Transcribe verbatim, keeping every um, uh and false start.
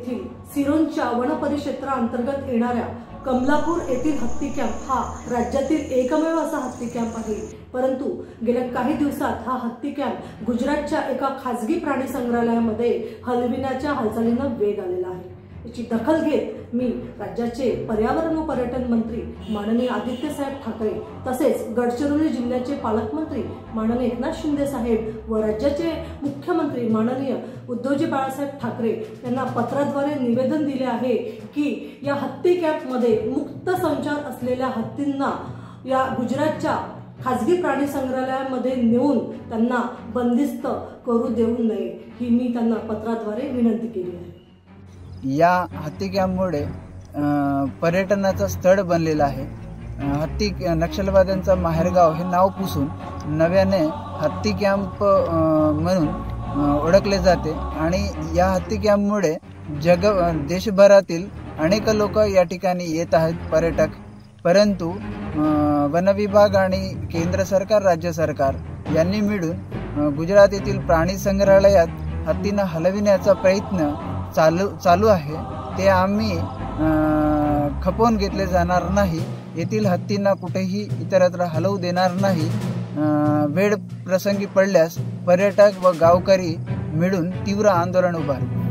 येथील सिरोंचा वन परिक्षेत्राअंतर्गत येणाऱ्या कमलापूर येथील हत्ती कॅम्प हा राज्यातील एकमेव असा हत्ती कॅम्प आहे। परंतु गेल्या काही दिवसात हा हत्ती कॅम्प गुजरातच्या एका खासगी प्राणी संग्रहालयामध्ये हलविण्याच्या हालचालींना वेग आलेला आहे। याची दखल घेत मी राज्याचे पर्यावरण व पर्यटन मंत्री माननीय आदित्य साहेब ठाकरे तसेच गडचिरोली जिल्ह्याचे पालकमंत्री माननीय एकनाथ शिंदे साहेब व राज्याचे मुख्यमंत्री माननीय उद्धवजी बाळासाहेब ठाकरे यांना पत्राद्वारे निवेदन दिले आहे की या हत्ती कॅम्पमध्ये मुक्त संचार असलेल्या हत्तींना या गुजरातच्या खासगी प्राणी संग्रहालयामध्ये नेऊन त्यांना बंदिस्त करू देऊ नये ही मी त्यांना पत्राद्वारे विनंती केली आहे। या हत्ती कॅम्पमुळे पर्यटनाचं स्थळ बनलेलं आहे। हत्ती नक्षलवाद्यांचा माहेरगाव हे नाव पुसून नव्याने हत्ती कॅम्प म्हणून ओळखले जाते आणि या हत्ती कॅम्पमुळे जग देशभरातील अनेक लोक या ठिकाणी येत आहेत पर्यटक। परंतु वन विभाग आणि केंद्र सरकार राज्य सरकार यांनी मिळून गुजरात येथील प्राणी संग्रहालयात हत्तींना हलविण्याचा प्रयत्न चालू चालू आहे ते आम्ही खपवून घेतले जाणार नाही। येथील हत्तींना कुठेही इतरत्र हलवू देणार नाही। वेळ प्रसंगी पडल्यास पर्यटक व गावकरी मिळून तीव्र आंदोलन उभारू।